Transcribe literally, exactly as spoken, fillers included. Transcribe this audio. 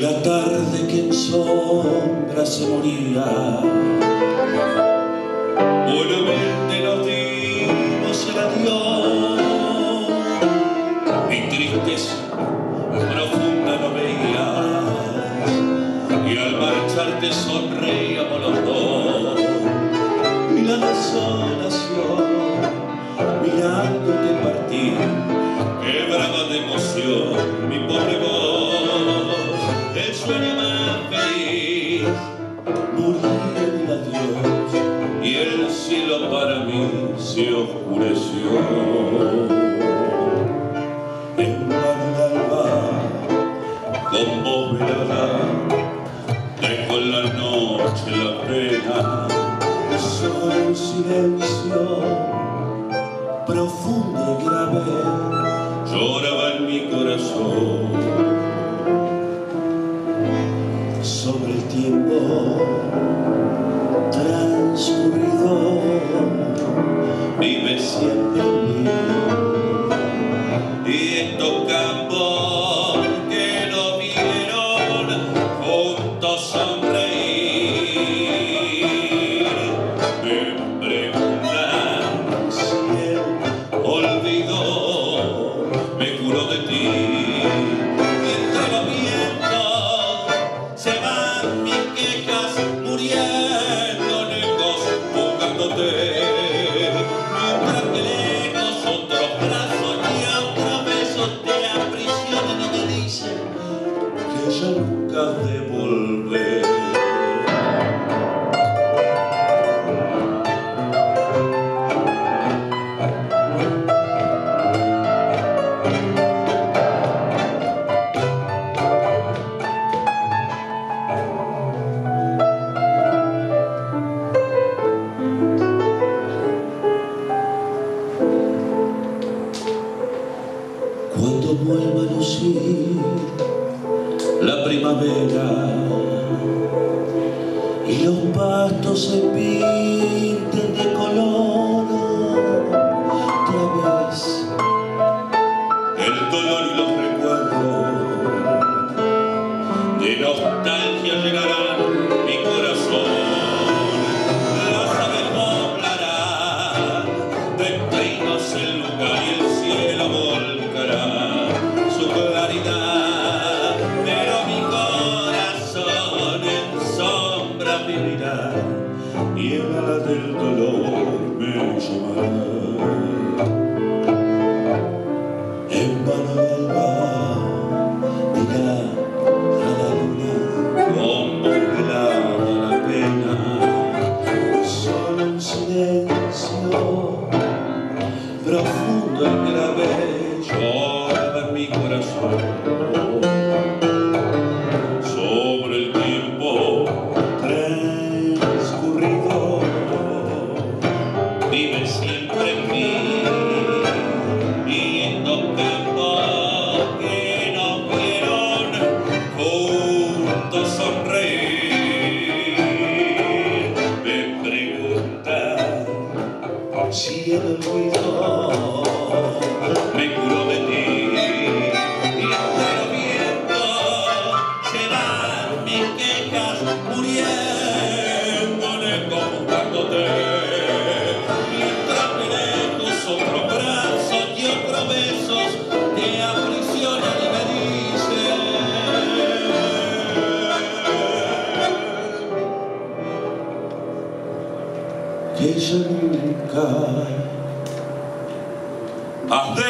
la tarde que en sombra se moría. Buenamente nos dimos el adiós, mi tristeza profunda no veías, y al marcharte sonreíamos los dos, y la desolación mirándote partir quebraba de emoción mi pobre voz. El sueño más feliz murió en el adiós, y el cielo para mí se oscureció. En Mandalba, con voz velada, dejo en la noche la pena, solo un silencio profundo y grave lloraba en mi corazón. Sobre el tiempo transcurrido vive siempre en mí, y estos campos que no vieron juntos sonreír me preguntan si el olvido me curó de ti. Entre los vientos se van mis quejas muriendo lejos buscándote, mientras que lejos otros brazos y otros besos te aprisionan y te dicen que ya nunca has de volver. Cuando vuelva a lucir la primavera y los pastos se pinten de color otra vez, el dolor y los recuerdos de nostalgia llenarán mi corazón. Las aves poblarán de trinos el lugar y el cielo volcará su claridad, pero mi corazón en sombra vivirá y el ala del dolor me llamará. En Mandalba dirá a la luna cómo velaba la pena, solo un silencio profundo y grave lloraba en mi corazón. Sobre el tiempo transcurrido vive siempre en mí, y estos campos que nos vieron juntos sonreír me preguntan si el olvido me curó de ti. Y entre los vientos se van mis quejas muriendo lejos buscándote, mientras que lejos otros brazos y otros besos te aprisionan y me dicen que yo nunca has de